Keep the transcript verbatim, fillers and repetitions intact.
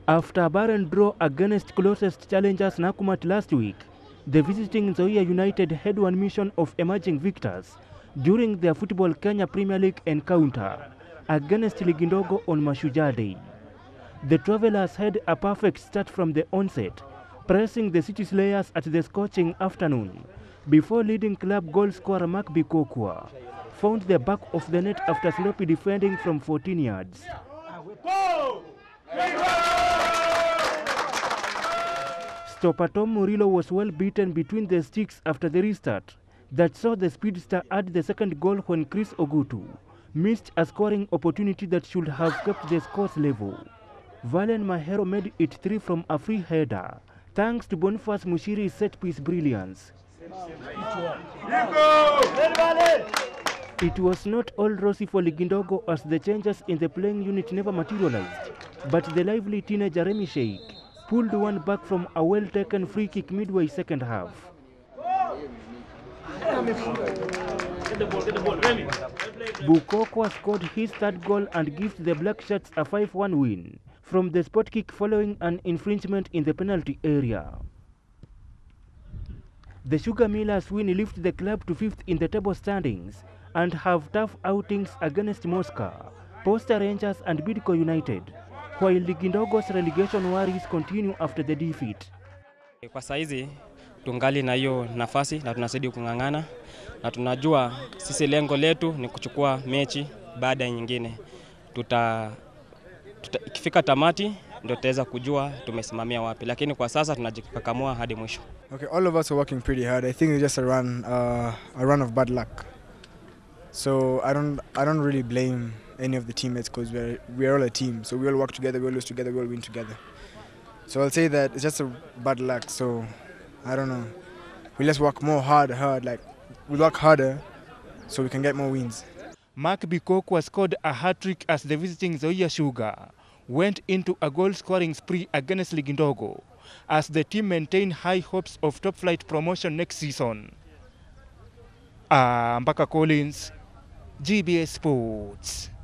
After a barren draw against closest challengers Nakumatt last week, the visiting Nzoia United had one mission of emerging victors during their Football Kenya Premier League encounter against Ligi Ndogo on Mashujaa Day. The Travellers had a perfect start from the onset, pressing the City Slayers at the scorching afternoon, before leading club goal scorer Mark Bikokwa found the back of the net after sloppy defending from fourteen yards. Stopper Tom Murillo was well beaten between the sticks after the restart that saw the speedster add the second goal when Chris Ogutu missed a scoring opportunity that should have kept the scores level. Valen Mahero made it three from a free header, thanks to Boniface Mushiri's set-piece brilliance. It was not all rosy for Ligi Ndogo as the changes in the playing unit never materialized, but the lively teenager Remy Sheikh pulled one back from a well-taken free kick midway second half. Bukokwa scored his third goal and gave the Black Shirts a five one win from the spot kick following an infringement in the penalty area. The Sugar Millers win lift the club to fifth in the table standings and have tough outings against Moscow, Posta Rangers and Bidco United, while Ligi Ndogo's relegation worries continue after the defeat. Kwa saizi tungali na hiyo nafasi na tunazidi kung'ang'ana na tunajua sisi lengo letu ni kuchukua mechi baada ya nyingine. Tuta, tuta ikifika tamati ndio tutaweza kujua tumesimamia wapi, lakini kwa sasa tunajikakamua hadi mwisho. Okay, all of us are working pretty hard. I think it's just a run uh, a run of bad luck. So I don't I don't really blame any of the teammates because we're we're all a team. So we all work together, we all lose together, we all win together. So I'll say that it's just a bad luck. So I don't know. We let's work more hard, hard. Like we work harder, so we can get more wins. Mark Bikokwa scored a hat-trick as the visiting Nzoia Sugar went into a goal-scoring spree against Ligi Ndogo as the team maintained high hopes of top-flight promotion next season. Ah, Mbaka Collins, G B S Sports.